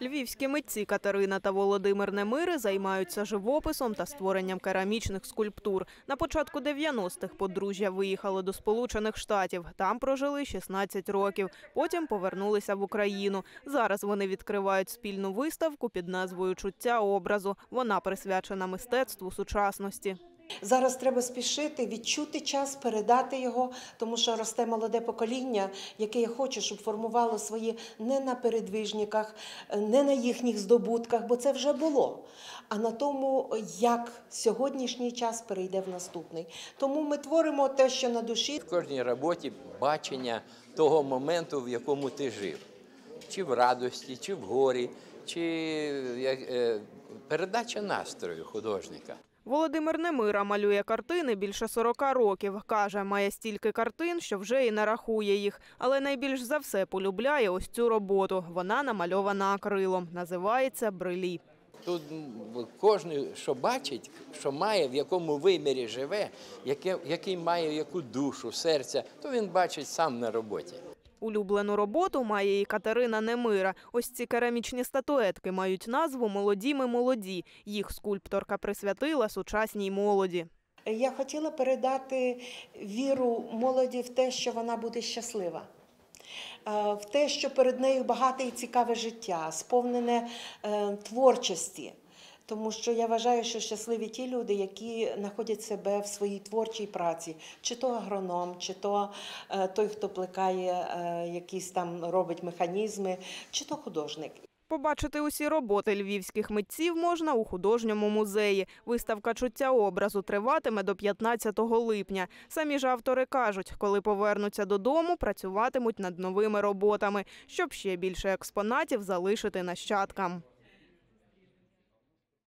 Львівські митці Катерина та Володимир Немири займаються живописом та створенням керамічних скульптур. На початку 90-х подружжя виїхали до Сполучених Штатів. Там прожили 16 років. Потім повернулися в Україну. Зараз вони відкривають спільну виставку під назвою «Чуття образу». Вона присвячена мистецтву сучасності. Зараз треба спішити, відчути час, передати його, тому що росте молоде покоління, яке я хочу, щоб формувало свої не на передвижниках, не на їхніх здобутках, бо це вже було, а на тому, як сьогоднішній час перейде в наступний. Тому ми творимо те, що на душі. В кожній роботі бачення того моменту, в якому ти жив. Чи в радості, чи в горі, чи передача настрою художника. Володимир Немира малює картини більше 40 років. Каже, має стільки картин, що вже і не рахує їх. Але найбільш за все полюбляє ось цю роботу. Вона намальована акрилом. Називається «Брилі». Тут кожен, що бачить, що має, в якому вимірі живе, який має яку душу, серця, то він бачить сам на роботі. Улюблену роботу має і Катерина Немира. Ось ці керамічні статуетки мають назву «Молоді ми молоді». Їх скульпторка присвятила сучасній молоді. Я хотіла передати віру молоді в те, що вона буде щаслива. В те, що перед нею багате і цікаве життя, сповнене творчості. Тому що я вважаю, що щасливі ті люди, які знаходять себе в своїй творчій праці. Чи то агроном, чи то той, хто плекає, якісь там робить механізми, чи то художник. Побачити усі роботи львівських митців можна у художньому музеї. Виставка «Чуття образу» триватиме до 15 липня. Самі ж автори кажуть, коли повернуться додому, працюватимуть над новими роботами, щоб ще більше експонатів залишити нащадкам.